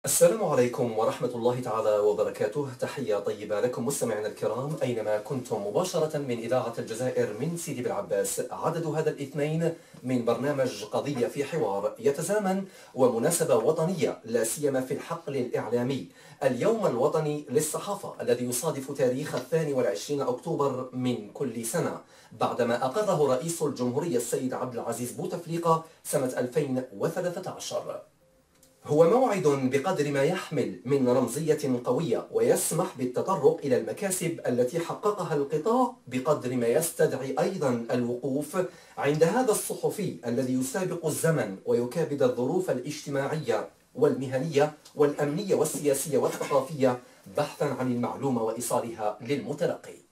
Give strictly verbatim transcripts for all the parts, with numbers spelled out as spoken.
السلام عليكم ورحمة الله تعالى وبركاته. تحية طيبة لكم مستمعينا الكرام أينما كنتم، مباشرة من إذاعة الجزائر من سيدي بالعباس. عدد هذا الاثنين من برنامج قضية في حوار يتزامن ومناسبة وطنية، لا سيما في الحقل الإعلامي، اليوم الوطني للصحافة الذي يصادف تاريخ الثاني والعشرين أكتوبر من كل سنة، بعدما أقره رئيس الجمهورية السيد عبد العزيز بوتفليقة سنة ألفين وثلاثة عشر. هو موعد بقدر ما يحمل من رمزية قوية ويسمح بالتطرق إلى المكاسب التي حققها القطاع، بقدر ما يستدعي أيضا الوقوف عند هذا الصحفي الذي يسابق الزمن ويكابد الظروف الاجتماعية والمهنية والأمنية والسياسية والثقافية بحثا عن المعلومة وإيصالها للمتلقي.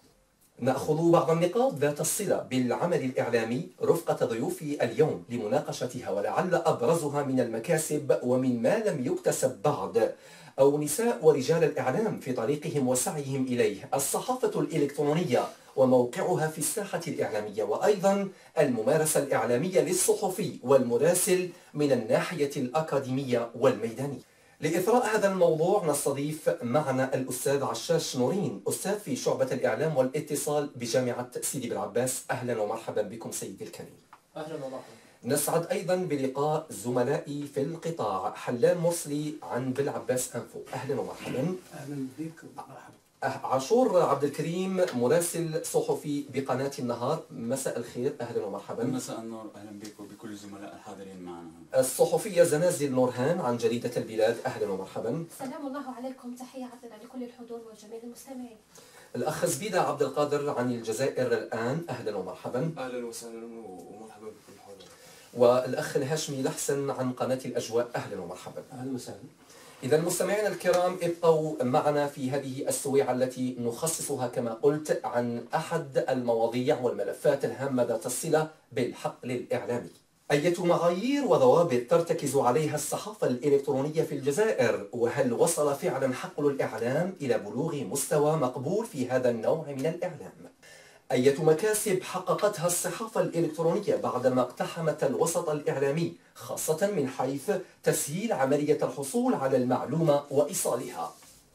نأخذ بعض النقاط ذات الصلة بالعمل الإعلامي رفقة ضيوفي اليوم لمناقشتها، ولعل أبرزها من المكاسب ومن ما لم يكتسب بعد، أو نساء ورجال الإعلام في طريقهم وسعيهم إليه، الصحافة الإلكترونية وموقعها في الساحة الإعلامية، وأيضا الممارسة الإعلامية للصحفي والمراسل من الناحية الأكاديمية والميدانية. لإثراء هذا الموضوع نستضيف معنا الأستاذ عشاش نورين، أستاذ في شعبة الإعلام والاتصال بجامعة سيدي بالعباس. أهلا ومرحبا بكم سيدي الكريم. أهلا ومرحبا. نسعد أيضا بلقاء زملائي في القطاع، حلام مرسلي عن بالعباس أنفو. أهلا ومرحبا. أهلا بك ومرحبا. عاشور عبد الكريم، مراسل صحفي بقناة النهار. مساء الخير، أهلا ومرحبا. مساء النور، أهلا بك وبكل الزملاء الحاضرين معنا. الصحفية زنازل نورهان عن جريدة البلاد. أهلا ومرحبا. سلام الله عليكم، تحية عطرة لكل الحضور وجميع المستمعين. الأخ زبيدة عبد القادر عن الجزائر الآن. أهلا ومرحبا. أهلا وسهلا ومرحبا بكل الحضور. والأخ الهاشمي لحسن عن قناة الأجواء. أهلا ومرحبا. أهلا وسهلا. إذا مستمعينا الكرام، ابقوا معنا في هذه السويعة التي نخصصها كما قلت عن أحد المواضيع والملفات الهامة ذات الصلة بالحقل الإعلامي. أية معايير وضوابط ترتكز عليها الصحافة الإلكترونية في الجزائر؟ وهل وصل فعلا حقل الإعلام إلى بلوغ مستوى مقبول في هذا النوع من الإعلام؟ أية مكاسب حققتها الصحافة الإلكترونية بعدما اقتحمت الوسط الإعلامي، خاصة من حيث تسهيل عملية الحصول على المعلومة وإيصالها؟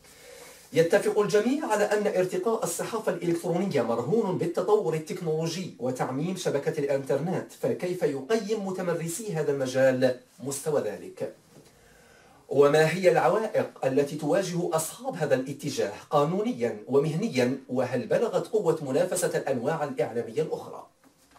يتفق الجميع على أن ارتقاء الصحافة الإلكترونية مرهون بالتطور التكنولوجي وتعميم شبكة الإنترنت، فكيف يقيم متمرسي هذا المجال مستوى ذلك؟ وما هي العوائق التي تواجه أصحاب هذا الاتجاه قانونيا ومهنيا؟ وهل بلغت قوة منافسة الأنواع الإعلامية الأخرى؟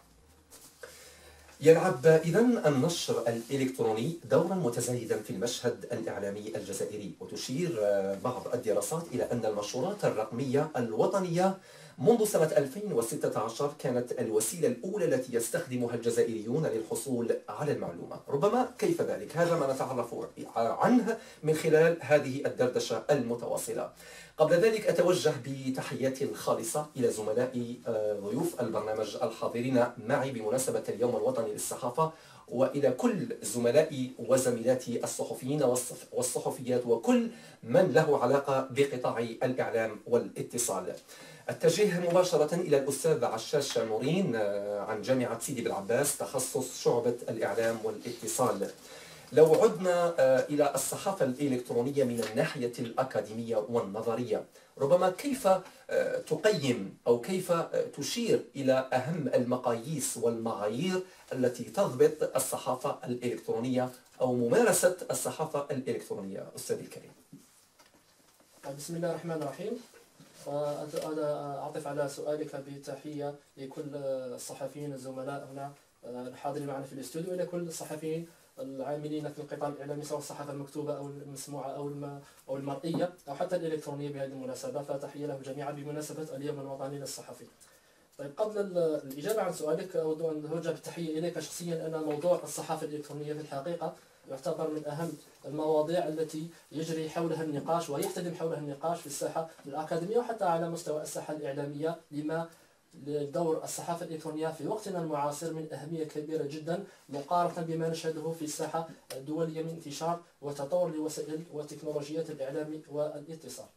يلعب إذن النشر الإلكتروني دورا متزايدا في المشهد الإعلامي الجزائري، وتشير بعض الدراسات إلى أن المنشورات الرقمية الوطنية منذ سنة ألفين وستة عشر كانت الوسيلة الأولى التي يستخدمها الجزائريون للحصول على المعلومة. ربما كيف ذلك؟ هذا ما نتعرف عنه من خلال هذه الدردشة المتواصلة. قبل ذلك أتوجه بتحياتي الخالصة إلى زملائي ضيوف البرنامج الحاضرين معي بمناسبة اليوم الوطني للصحافة، وإلى كل زملائي وزميلاتي الصحفيين والصحفيات وكل من له علاقة بقطاع الإعلام والاتصال. أتجه مباشرة إلى الأستاذ عشاش نورين عن جامعة سيدي بالعباس، تخصص شعبة الإعلام والاتصال. لو عدنا إلى الصحافة الإلكترونية من الناحية الأكاديمية والنظرية، ربما كيف تقيم أو كيف تشير إلى أهم المقاييس والمعايير التي تضبط الصحافة الإلكترونية أو ممارسة الصحافة الإلكترونية أستاذ الكريم؟ بسم الله الرحمن الرحيم. أنا أعطف على سؤالك بتحية لكل الصحفيين الزملاء هنا الحاضرين معنا في الاستوديو، إلى كل الصحفيين العاملين في القطاع الإعلامي سواء الصحافة المكتوبة أو المسموعة أو أو المرئية أو حتى الإلكترونية بهذه المناسبة، فتحية لهم جميعا بمناسبة اليوم الوطني للصحفي. طيب، قبل الإجابة عن سؤالك أود أن أوجه بالتحية إليك شخصيا. أن موضوع الصحافة الإلكترونية في الحقيقة يعتبر من أهم المواضيع التي يجري حولها النقاش ويحتدم حولها النقاش في الساحة الأكاديمية وحتى على مستوى الساحة الإعلامية، لما دور الصحافة الإلكترونية في وقتنا المعاصر من أهمية كبيرة جدا مقارنة بما نشهده في الساحة الدولية من انتشار وتطور لوسائل وتكنولوجيات الإعلام والاتصال.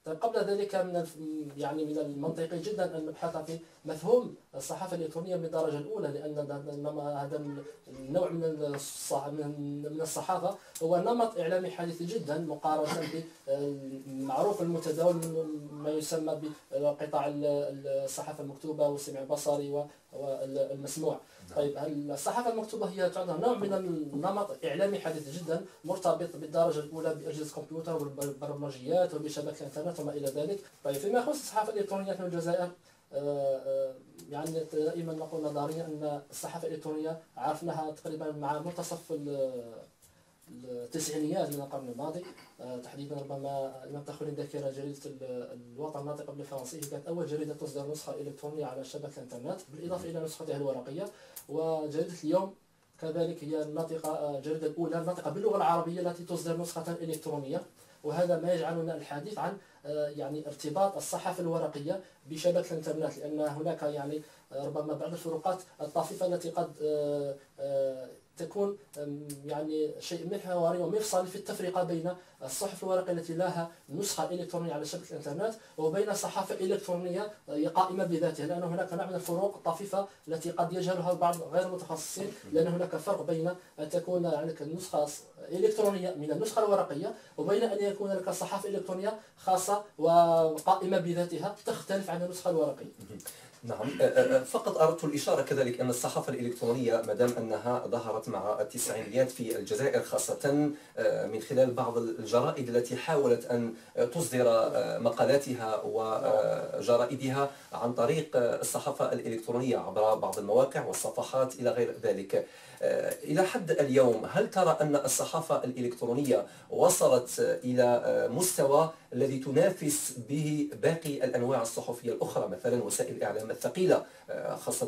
طيب قبل ذلك من الف- يعني من المنطقي جدا ان نبحث في مفهوم الصحافه الالكترونيه من الدرجه الاولى، لان هذا هذا النوع من الصح- من من الصحافه هو نمط اعلامي حديث جدا مقارنه بالمعروف المتداول من ما يسمى بقطاع ال- الصحافه المكتوبه والسمع البصري والمسموع. طيب الصحافه المكتوبه هي تعتبر نوع من النمط اعلامي حديث جدا مرتبط بالدرجه الاولى باجهزه الكمبيوتر والبرمجيات وبشبكه الانترنت وما الى ذلك. طيب فيما يخص الصحافه الالكترونيه في الجزائر، آه، آه، يعني دائما نقول نظريا ان الصحافه الالكترونيه عرفناها تقريبا مع منتصف ال- التسعينيات من القرن الماضي. آه، تحديدا ربما لم تخن الذاكره جريده ال- الوطن الناطقه بالفرنسيه كانت اول جريده تصدر نسخه الكترونيه على شبكه الانترنت بالاضافه الى نسختها الورقيه. وجريده اليوم كذلك هي الناطقه الجريده الاولى الناطقه باللغه العربيه التي تصدر نسخه الكترونيه. وهذا ما يجعلنا الحديث عن آه، يعني ارتباط الصحافه الورقيه بشبكه الانترنت، لان هناك يعني آه، ربما بعض الفروقات الطاففه التي قد آه، آه، تكون آم، يعني شيء محوري ومفصلي في التفرقه بين الصحف الورقيه التي لها نسخه الكترونيه على شبكه الانترنت وبين صحافه الكترونيه آه، قائمه بذاتها، لان هناك نوع من الفروق الطاففه التي قد يجهلها البعض غير المتخصصين، لان هناك فرق بين ان تكون لك النسخه الكترونيه من النسخه الورقيه وبين ان يكون لك صحافه الكترونيه خاصه وقائمه بذاتها تختلف عن النسخه الورقيه. نعم، أ- أ- فقط أردت الإشارة كذلك أن الصحافة الإلكترونية ما دام أنها ظهرت مع التسعينيات في الجزائر خاصة أ، من خلال بعض الجرائد التي حاولت أن تصدر أ، مقالاتها وجرائدها عن طريق الصحافة الإلكترونية عبر بعض المواقع والصفحات إلى غير ذلك. أ، إلى حد اليوم هل ترى أن الصحافة الإلكترونية وصلت إلى مستوى الذي تنافس به باقي الأنواع الصحفية الأخرى، مثلا وسائل الإعلام الثقيلة خاصة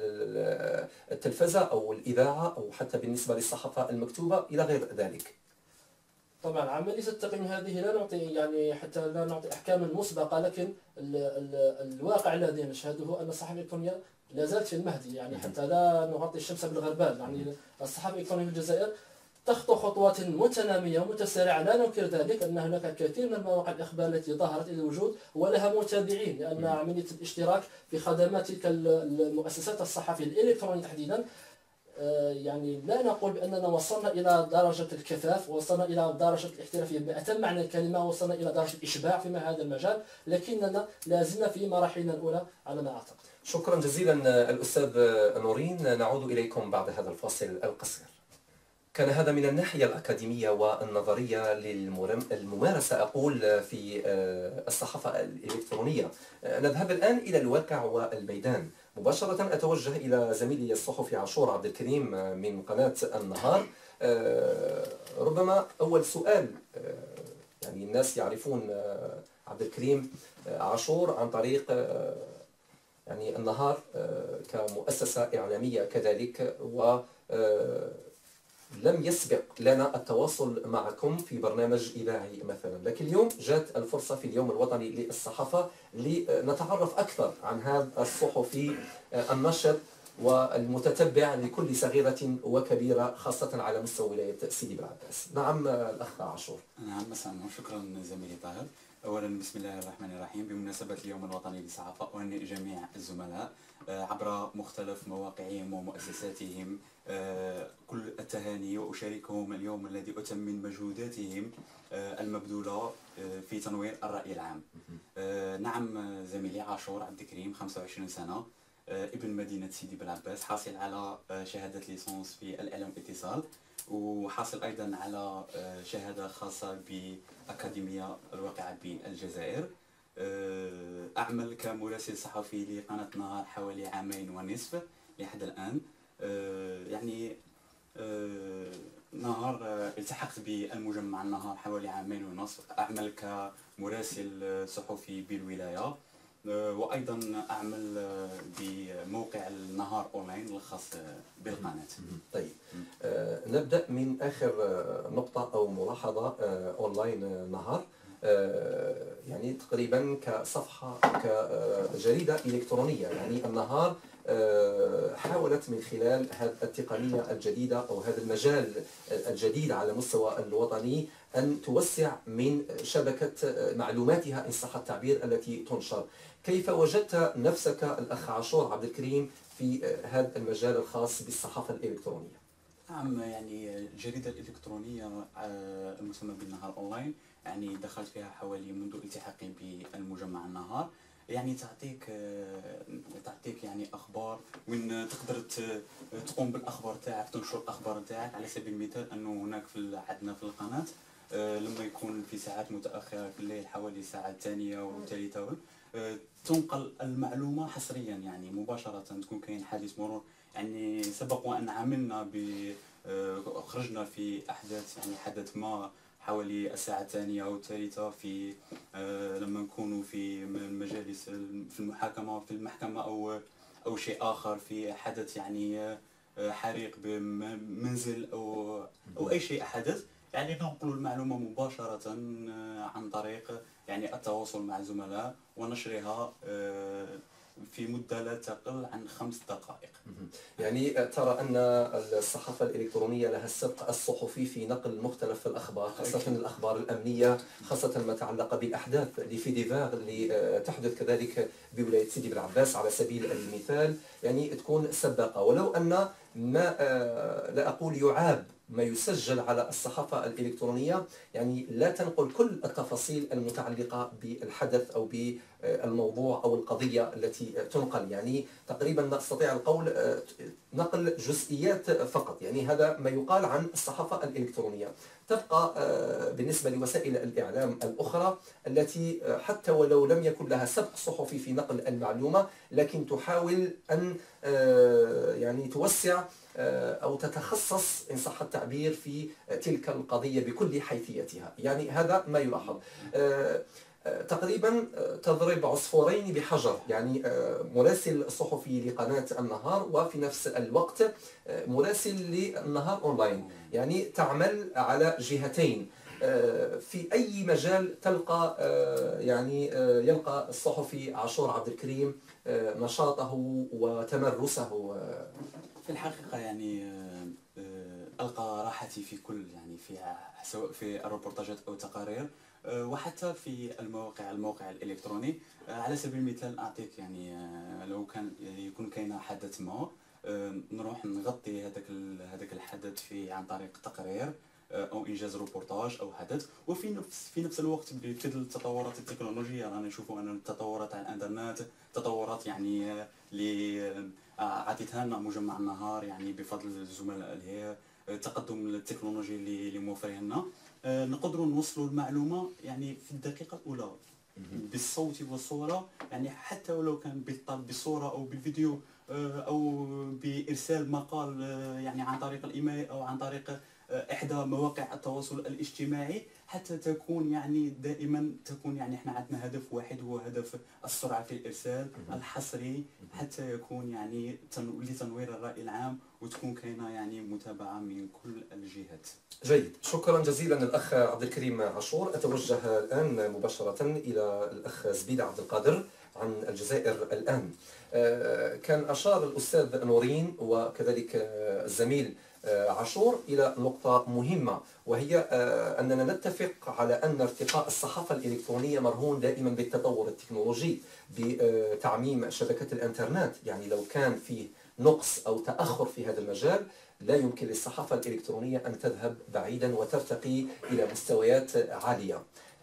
التلفزة أو الإذاعة أو حتى بالنسبة للصحافة المكتوبة إلى غير ذلك؟ طبعا عملية التقييم هذه لا نعطي يعني حتى لا نعطي أحكاما مسبقة، لكن ال ال الواقع الذي نشهده أن الصحافة الإلكترونية لا زالت في المهدي، يعني حتى لا نغطي الشمس بالغربال. يعني الصحافة الإلكترونية في الجزائر تخطو خطوات متنامية ومتسارعة، لا ننكر ذلك أن هناك كثير من المواقع الإخبار التي ظهرت إلى الوجود ولها متابعين، لأن عملية الاشتراك في خدمات تلك المؤسسات الصحفية الإلكترونية تحديدا يعني لا نقول بأننا وصلنا إلى درجة الكفاف، وصلنا إلى درجة الاحترافية بأتم معنى الكلمة، وصلنا إلى درجة الإشباع فيما هذا المجال، لكننا لازلنا في مراحلنا الأولى على ما أعتقد. شكرا جزيلا الأستاذ نورين، نعود إليكم بعد هذا الفاصل القصير. كان هذا من الناحية الأكاديمية والنظرية للممارسة أقول في الصحافة الإلكترونية. نذهب الآن إلى الواقع والميدان مباشرة. أتوجه إلى زميلي الصحفي عاشور عبد الكريم من قناة النهار. ربما أول سؤال، يعني الناس يعرفون عبد الكريم عاشور عن طريق يعني النهار كمؤسسة إعلامية كذلك، و لم يسبق لنا التواصل معكم في برنامج إذاعي مثلا، لكن اليوم جاءت الفرصة في اليوم الوطني للصحافة لنتعرف أكثر عن هذا الصحفي النشط والمتتبع لكل صغيرة وكبيرة خاصة على مستوى ولاية سيدي بالعباس. نعم الأخ عاشور. نعم مساء النور، شكرا زميلي طاهر. أولا بسم الله الرحمن الرحيم، بمناسبة اليوم الوطني للصحافة أهنئ جميع الزملاء عبر مختلف مواقعهم ومؤسساتهم كل التهاني، وأشاركهم اليوم الذي أتم من مجهوداتهم المبذولة في تنوير الرأي العام. نعم زميلي عاشور عبد الكريم خمسة وعشرين سنة، ابن مدينة سيدي بالعباس، حاصل على شهادة ليسانس في الإعلام والاتصال، وحاصل أيضا على شهادة خاصة بأكاديمية الواقعة بالجزائر. أعمل كمراسل صحفي لقناة نهار حوالي عامين ونصف لحد الآن. يعني نهار التحقت بالمجمع النهار حوالي عامين ونصف، أعمل كمراسل صحفي بالولاية، وأيضا أعمل بموقع النهار أونلاين الخاص بالقناة. طيب آه نبدأ من آخر نقطة أو ملاحظة. آه أونلاين نهار يعني تقريبا كصفحة كجريدة إلكترونية. يعني النهار حاولت من خلال هذه التقنية الجديدة أو هذا المجال الجديد على المستوى الوطني أن توسع من شبكة معلوماتها إن صح التعبير التي تنشر. كيف وجدت نفسك الأخ عاشور عبد الكريم في هذا المجال الخاص بالصحافة الإلكترونية؟ نعم، يعني الجريدة الإلكترونية المسمى بالنهار أونلاين يعني دخلت فيها حوالي منذ التحاقي بالمجمع النهار. يعني تعطيك تعطيك يعني اخبار وين تقدر تقوم بالاخبار تاعك، تنشر الاخبار تاعك. على سبيل المثال انه هناك في عندنا في القناه لما يكون في ساعات متاخره في الليل حوالي الساعه الثانيه والثالثه تنقل المعلومه حصريا يعني مباشره. تكون كاين حادث مرور، يعني سبق وان عملنا ب خرجنا في احداث يعني حدث ما حوالي الساعة الثانية أو الثالثة في آه لما نكونوا في مجالس في المحاكمة في المحكمة أو أو شيء آخر، في حدث يعني آه حريق بمنزل أو أو أي شيء حدث، يعني ننقل المعلومة مباشرة آه عن طريق يعني التواصل مع الزملاء ونشرها آه في مدة لا تقل عن خمس دقائق. يعني ترى أن الصحافة الإلكترونية لها السبق الصحفي في نقل مختلف الأخبار، خاصة الأخبار الأمنية، خاصة ما تعلق بالأحداث اللي في ديفاغ اللي تحدث كذلك بولاية سيدي بالعباس على سبيل المثال، يعني تكون سباقة. ولو أن ما لا أقول يعاب ما يسجل على الصحافة الإلكترونية، يعني لا تنقل كل التفاصيل المتعلقة بالحدث أو بالموضوع أو القضية التي تنقل. يعني تقريبا نستطيع القول نقل جزئيات فقط. يعني هذا ما يقال عن الصحافة الإلكترونية. تبقى بالنسبة لوسائل الإعلام الأخرى التي حتى ولو لم يكن لها سبق صحفي في نقل المعلومة، لكن تحاول أن يعني توسع أو تتخصص إن صح التعبير في تلك القضية بكل حيثيتها. يعني هذا ما يلاحظ. تقريبا تضرب عصفورين بحجر، يعني مراسل صحفي لقناة النهار وفي نفس الوقت مراسل للنهار أونلاين، يعني تعمل على جهتين. في أي مجال تلقى يعني يلقى الصحفي عاشور عبد الكريم نشاطه وتمرسه؟ في الحقيقة يعني ألقى راحتي في كل يعني في سواء في الروبورتاجات أو التقارير وحتى في المواقع الموقع الإلكتروني. على سبيل المثال أعطيك يعني لو كان يكون كاين حدث ما نروح نغطي هذاك هذاك الحدث في عن طريق تقرير او انجاز روبورتاج او حدث. وفي نفس في نفس الوقت بفضل التطورات التكنولوجيه رانا نشوفوا ان التطورات تاع الانترنت تطورات يعني اللي عطيتها لنا مجمع النهار يعني بفضل الزملاء اللي هي التقدم التكنولوجي اللي اللي موفريه لنا نقدروا نوصلوا المعلومه يعني في الدقيقه الاولى بالصوت والصوره، يعني حتى ولو كان بالطلب بصوره او بالفيديو او بارسال مقال يعني عن طريق الايميل او عن طريق احدى مواقع التواصل الاجتماعي، حتى تكون يعني دائما تكون يعني احنا عندنا هدف واحد هو هدف السرعه في الارسال الحصري، حتى يكون يعني لتنوير الراي العام وتكون كاينه يعني متابعه من كل الجهات. جيد، شكرا جزيلا الاخ عبد الكريم عاشور. اتوجه الان مباشره الى الاخ زبيده عبد القادر عن الجزائر الان. كان اشار الاستاذ نورين وكذلك الزميل عاشور إلى نقطة مهمة، وهي أننا نتفق على أن ارتقاء الصحافة الإلكترونية مرهون دائما بالتطور التكنولوجي بتعميم شبكة الإنترنت. يعني لو كان فيه نقص أو تأخر في هذا المجال لا يمكن للصحافة الإلكترونية أن تذهب بعيدا وترتقي إلى مستويات عالية.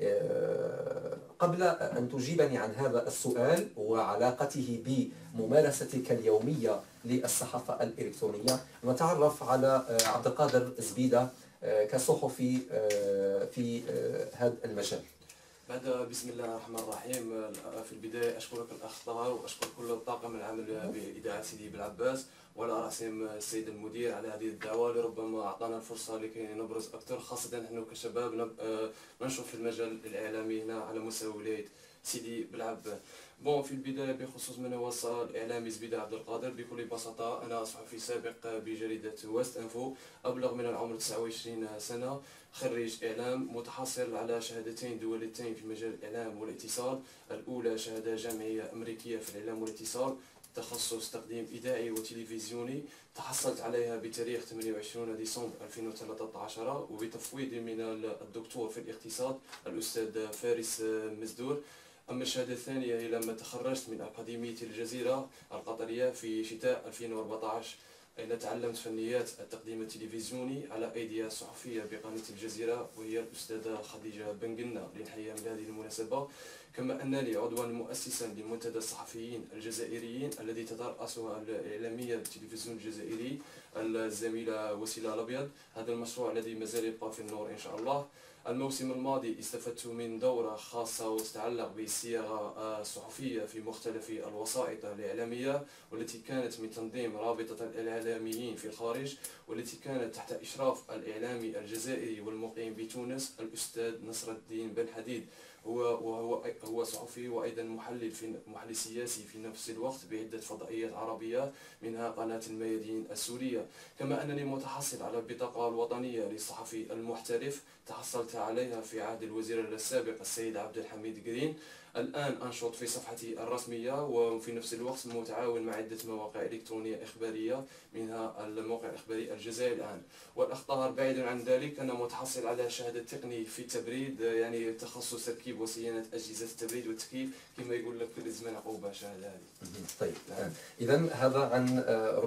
قبل أن تجيبني عن هذا السؤال وعلاقته بممارستك اليومية للصحافة الإلكترونية، نتعرف على عبد القادر زبيدة كصحفي في هذا المجال. بعد بسم الله الرحمن الرحيم، في البداية أشكرك الأخ طه وأشكر كل طاقم العمل بإذاعة سيدي بالعباس وعلى رأسهم السيد المدير على هذه الدعوة اللي ربما أعطانا الفرصة لكي نبرز أكثر، خاصة نحن كشباب نب- آه، ننشر في المجال الإعلامي هنا على مستوى ولاية سيدي بالعباس. بون في البداية بخصوص من هو الإعلامي زبيدة عبد القادر، بكل بساطة أنا صحفي سابق بجريدة ويست انفو، أبلغ من العمر تسعة وعشرين سنة، خريج إعلام، متحصل على شهادتين دولتين في مجال الإعلام والاتصال. الأولى شهادة جامعية أمريكية في الإعلام والاتصال، تخصص تقديم إذاعي وتلفزيوني، تحصلت عليها بتاريخ ثمانية وعشرين ديسمبر ألفين وثلاثة عشر، وبتفويض من الدكتور في الاقتصاد الأستاذ فارس مزدور. أما الشهادة الثانية هي لما تخرجت من أكاديمية الجزيرة القطرية في شتاء ألفين وأربعة عشر، أين تعلمت فنيات التقديم التلفزيوني على أيدي صحفية بقناة الجزيرة وهي الأستاذة خديجة بنقلنا، لنحييها من هذه المناسبة. كما أنني عضوا مؤسسا لمنتدى الصحفيين الجزائريين الذي تترأسها الإعلامية بالتلفزيون الجزائري الزميلة وسيلة الأبيض. هذا المشروع الذي مازال يبقى في النور إن شاء الله. الموسم الماضي استفدت من دورة خاصة وتتعلق بالصياغة الصحفية في مختلف الوسائط الإعلامية، والتي كانت من تنظيم رابطة الإعلاميين في الخارج، والتي كانت تحت إشراف الإعلامي الجزائري والمقيم بتونس الأستاذ نصر الدين بن حديد. هو وهو هو صحفي وايضا محلل في محلل سياسي في نفس الوقت بعده فضائيات عربيه منها قناه الميادين السوريه. كما انني متحصل على البطاقه الوطنيه للصحفي المحترف، تحصلت عليها في عهد الوزير السابق السيد عبد الحميد قرين. الآن أنشط في صفحتي الرسمية وفي نفس الوقت متعاون مع عدة مواقع إلكترونية إخبارية منها الموقع الإخباري الجزائر الآن. والأخطار بعيدا عن ذلك أنا متحصل على شهادة تقني في التبريد، يعني تخصص تركيب وصيانة أجهزة التبريد والتكييف كما يقول لك الزمن عقوبة شهادة هذه. طيب إذا هذا عن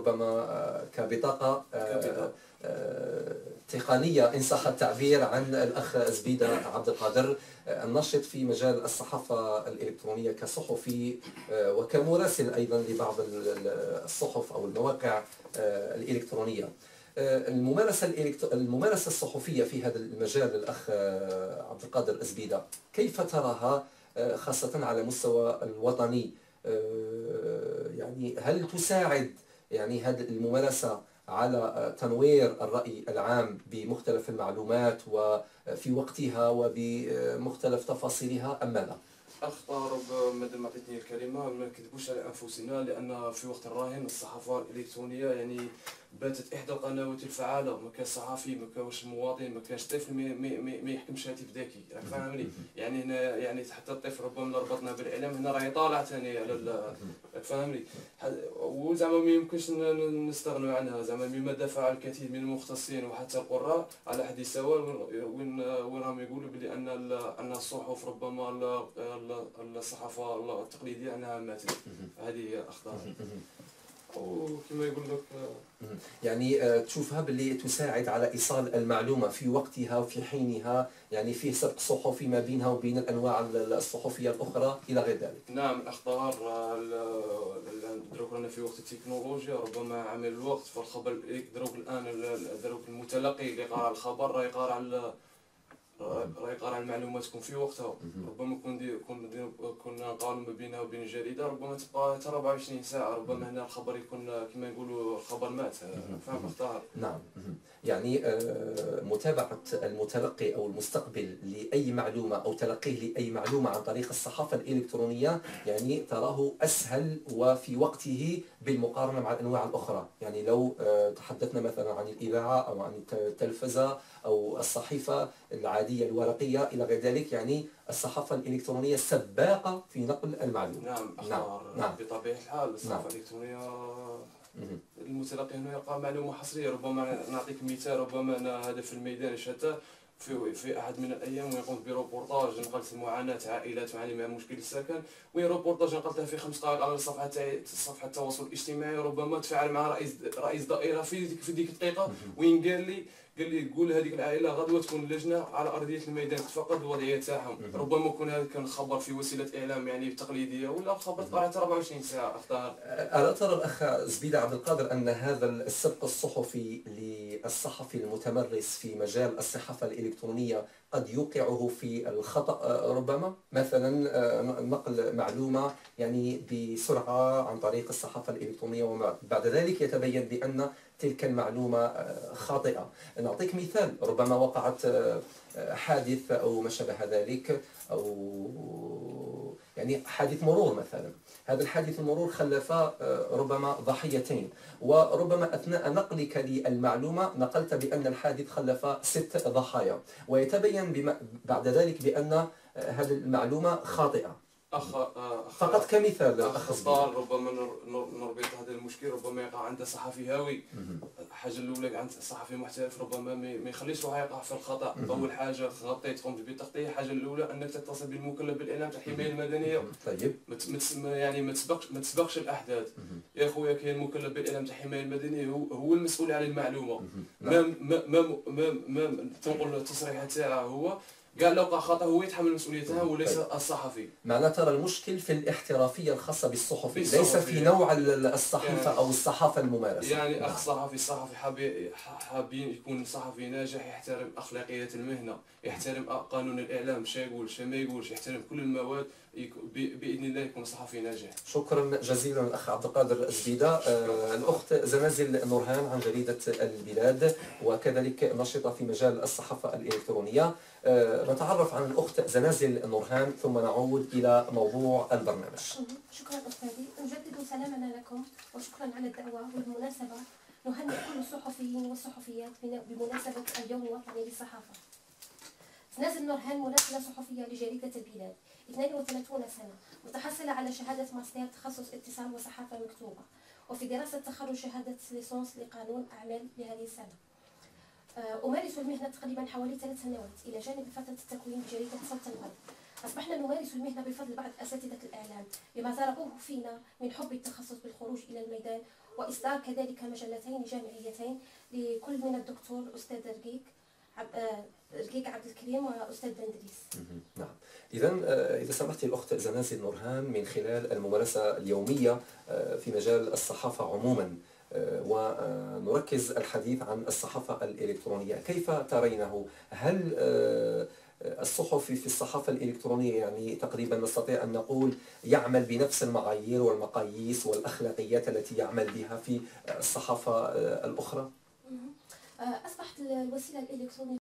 ربما كبطاقة كبطاقة. تقنية إن صح التعبير عن الأخ زبيدة عبد القادر، الناشط في مجال الصحافة الإلكترونية كصحفي وكمراسل أيضا لبعض الصحف أو المواقع الإلكترونية. الممارسة الممارسة الصحفية في هذا المجال الأخ عبد القادر زبيدة كيف تراها خاصة على مستوى الوطني؟ يعني هل تساعد يعني هذه الممارسة على تنوير الرأي العام بمختلف المعلومات وفي وقتها وبمختلف تفاصيلها أم ماذا؟ أخطر مادام ما عطيتني الكلمة ما نكذبوش على أنفسنا، لأن في وقت الراهن الصحافة الإلكترونية يعني باتت إحدى القنوات الفعالة. ما كان صحفي، ما كانش مواطن، ما كانش طفل ما يحكمش هاتف ذكي، راك فاهمني؟ يعني هنا يعني حتى الطفل ربما ربطنا بالإعلام هنا راه يطالع ثاني على، راك فاهمني؟ وزعما ما يمكنش نستغنوا عنها، زعما مما دفع الكثير من المختصين وحتى القراء على حد سواء وين وين راهم يقولوا بلي أن أن الصحف ربما الصحافة التقليدية أنها ماتت. هذه هي أخطار. وكما يقول لك يعني تشوفها باللي تساعد على إيصال المعلومة في وقتها وفي حينها، يعني فيه سبق صحفي ما بينها وبين الأنواع الصحفية الأخرى إلى غير ذلك. نعم الأخبار دروك رانا في وقت التكنولوجيا، ربما عامل الوقت فالخبر دروك الآن دروك المتلقي اللي قرأ الخبر راه يقرأ على راه يقرا المعلومات تكون في وقتها. ربما كون دي كون كنا نقارن ما بينها وبين الجريده ربما تبقى حتى أربعة وعشرين ساعه، ربما هنا الخبر يكون كما يقولوا الخبر مات، فاهم اختار. نعم يعني متابعه المتلقي او المستقبل لاي معلومه او تلقيه لاي معلومه عن طريق الصحافه الالكترونيه يعني تراه اسهل وفي وقته بالمقارنه مع الانواع الاخرى. يعني لو تحدثنا مثلا عن الاذاعه او عن التلفزه او الصحيفه العاديه الورقيه الى غير ذلك، يعني الصحافه الالكترونيه سباقه في نقل المعلومه. نعم اخبار نعم. بطبيعه الحال الصحافه نعم. الالكترونيه المتلقي هنا يلقى معلومه حصريه. ربما نعطيك مثال، ربما انا هذا في الميدان شتا في في احد من الايام ويقوم بروبورتاج نقلت معاناه عائلات تعاني من مشكل السكن، وين روبورتاج نقلتها في خمس دقائق على الصفحه تاعي صفحه التواصل الاجتماعي. ربما تفاعل مع رئيس رئيس دائره في ديك في ديك الدقيقه وين قال لي قال لي قول هذيك العائله غدوه تكون لجنه على ارضيه الميدان تفقد الوضعيه تاعهم. ربما يكون هذا كان خبر في وسيله اعلام يعني تقليديه ولا خبر طلعت أربعة وعشرين ساعه اختار. ألا ترى الأخ زبيدة عبد القادر أن هذا السبق الصحفي للصحفي المتمرس في مجال الصحافة الإلكترونية قد يوقعه في الخطأ ربما؟ مثلا نقل معلومة يعني بسرعة عن طريق الصحافة الإلكترونية وبعد ذلك يتبين بأن تلك المعلومة خاطئة. نعطيك مثال، ربما وقعت حادث أو ما شابه ذلك، أو يعني حادث مرور مثلا، هذا الحادث المرور خلف ربما ضحيتين، وربما أثناء نقلك للمعلومة نقلت بأن الحادث خلف ست ضحايا، ويتبين بعد ذلك بأن هذه المعلومة خاطئة. أخ أخ فقط كمثال أخ اختار ربما نربط هذا المشكل، ربما يقع عند صحفي هاوي. الحاجة الأولى عند صحفي محترف ربما ما يخليش واحد يقع في الخطأ. أول حاجة غطيت قمت بتغطية. الحاجة الأولى أنك تتصل بالمكلف بالإعلام تاع الحماية المدنية. طيب يعني ما تسبقش ما تسبقش الأحداث. يا خويا كاين المكلف بالإعلام تاع الحماية المدنية هو هو المسؤول على المعلومة. ما ما ما ما ما تنقل التصريحات تاعه هو. قال لو وقع خطأ هو يتحمل مسؤوليتها وليس الصحفي. معناه ترى المشكل في الاحترافية الخاصة بالصحفي، بالصحفي. ليس في نوع الصحيفة يعني أو الصحافة الممارسة. يعني أخ صحفي الصحفي حابين حابين يكون صحفي ناجح، يحترم أخلاقيات المهنة، يحترم قانون الإعلام، شا يقول شا ما يقولش، يحترم كل المواد، بإذن الله يكون صحفي ناجح. شكرا جزيلا الأخ عبد القادر زبيدة. آه الأخت زنازل نورهان عن جريدة البلاد وكذلك نشطة في مجال الصحافة الإلكترونية. آه نتعرف عن الأخت زنازل نورهان ثم نعود إلى موضوع البرنامج. شكرا أستاذي، نجدد سلامنا لكم وشكرا على الدعوة. وبالمناسبة نهنئ كل الصحفيين والصحفيات بمناسبة اليوم الوطني للصحافة. زنازل نورهان مراسلة صحفية لجريدة البلاد، اثنين وثلاثين سنة، متحصلة على شهادة ماستر تخصص اتصال وصحافة مكتوبة، وفي دراسة تخرج شهادة ليسونس لقانون أعمال لهذه السنة. أمارس المهنة تقريبا حوالي ثلاث سنوات إلى جانب فترة التكوين بجريدة صوت الغرب. أصبحنا نمارس المهنة بفضل بعض أساتذة الإعلام بما زرعوه فينا من حب التخصص بالخروج إلى الميدان، وإصدار كذلك مجلتين جامعيتين لكل من الدكتور أستاذ رقيق عب... رقيق عبد الكريم وأستاذ بندريس. نعم، إذا إذا سمحتي الأخت زنازل نورهان، من خلال الممارسة اليومية في مجال الصحافة عموما ونركز الحديث عن الصحافة الإلكترونية، كيف ترينه؟ هل الصحفي في الصحافة الإلكترونية يعني تقريبا نستطيع أن نقول يعمل بنفس المعايير والمقاييس والأخلاقيات التي يعمل بها في الصحافة الأخرى؟ أصبحت الوسيلة الإلكترونية